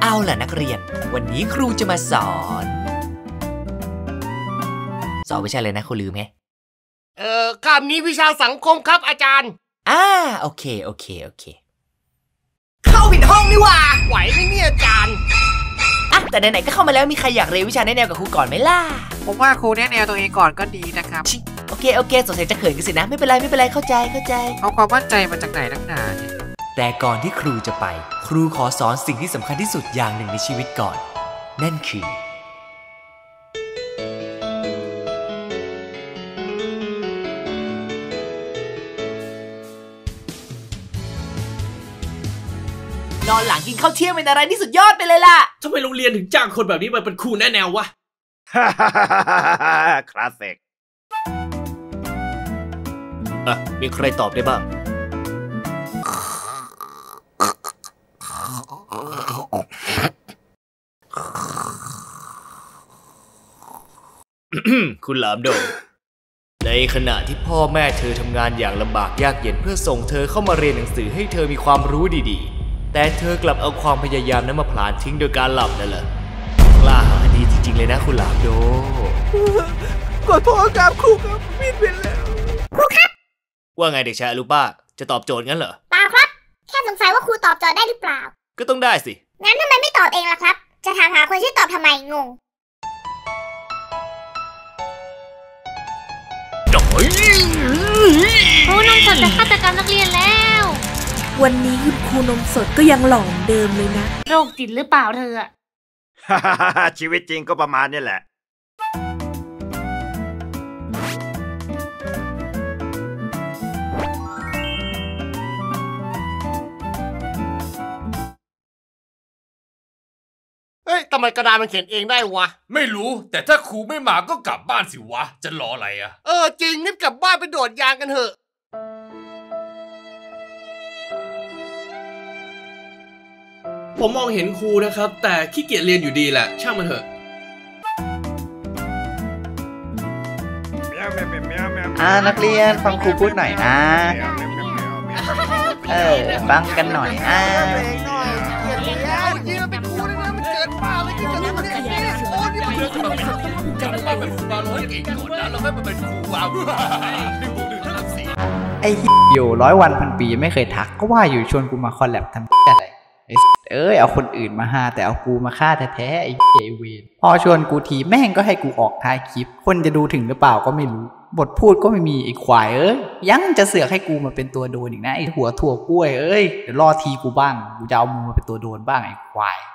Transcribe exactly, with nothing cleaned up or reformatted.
เอาล่ะนักเรียนวันนี้ครูจะมาสอนสอนวิชาอะไรนะครูลืมไหมเอ่อคาบนี้วิชาสังคมครับอาจารย์อ่าโอเคโอเคโอเคเข้าผิดห้องนี่หว่าไหวไหมเนี่ยอาจารย์อ่ะแต่ไหนๆก็เข้ามาแล้วมีใครอยากเรียนวิชาแนะแนวกับครูก่อนไหมล่ะผมว่าครูแนะแนวตัวเองก่อนก็ดีนะครับโอเคโอเคสงสัยจะเขินกันสินะไม่เป็นไรไม่เป็นไรเข้าใจเข้าใจเอาความมั่นใจมาจากไหนนักหนาเนี่ยแต่ก่อนที่ครูจะไปครูขอสอนสิ่งที่สำคัญที่สุดอย่างหนึ่งในชีวิตก่อนนั่นคือนอนหลังกินข้าวเที่ยงเป็นอะไรที่สุดยอดไปเลยล่ะทำไมโรงเรียนถึงจ้างคนแบบนี้มาเป็นครูแนะแนววะคลาสสิกอ่ะมีใครตอบได้บ้างคุณหลามโดงในขณะที่พ่อแม่เธอทำงานอย่างลำบากยากเย็นเพื่อส่งเธอเข้ามาเรียนหนังสือให้เธอมีความรู้ดีๆแต่เธอกลับเอาความพยายามนั้นมาพลานทิ้งโดยการหลับนั่นแหละกล้าหาญดีจริงๆเลยนะคุณหลามโดขอโทษครับครูครับผิดไปแล้วครูครับว่าไงเด็กชายลูกป้าจะตอบโจทย์งั้นเหรอเปล่าครับแค่สงสัยว่าครูตอบโจทย์ได้หรือเปล่าก็ต้องได้สิงั้นทำไมไม่ตอบเองล่ะครับจะถามหาคนที่ตอบทำไมงงครูนมสดจะฆาตกรรมนักเรียนแล้ววันนี้คุณครูนมสดก็ยังหล่อเดิมเลยนะโรคจิตหรือเปล่าเธอชีวิตจริงก็ประมาณนี้แหละเฮ้ยทำไมกระดาษมันเขียนเองได้วะไม่รู้แต่ถ้าครูไม่มาก็กลับบ้านสิวะจะรออะไรอะเออจริงรีบกลับบ้านไปโดดยางกันเถอะผมมองเห็นครูนะครับแต่ขี้เกียจเรียนอยู่ดีแหละช่างมันเถอะอ่านักเรียนฟังครูพูดหน่อยนะเออฟังกันหน่อยนะไอ้อยู่ร้อยวันพันปีไม่เคยทักก็ว่าอยู่ชวนกูมาคอลแลบทำอะไรเอ้ยเอาคนอื่นมาหาแต่เอากูมาฆ่าแท้ๆไอ้เจเวนพอชวนกูทีแม่งก็ให้กูออกท้ายคลิปคนจะดูถึงหรือเปล่าก็ไม่รู้บทพูดก็ไม่มีไอ้ควายเอ้ยยังจะเสือกให้กูมาเป็นตัวโดนอีกนะไอ้หัวถั่วกล้วยเอ้ยเดี๋ยวรอทีกูบ้างกูจะเอามึงมาเป็นตัวโดนบ้างไอ้ควาย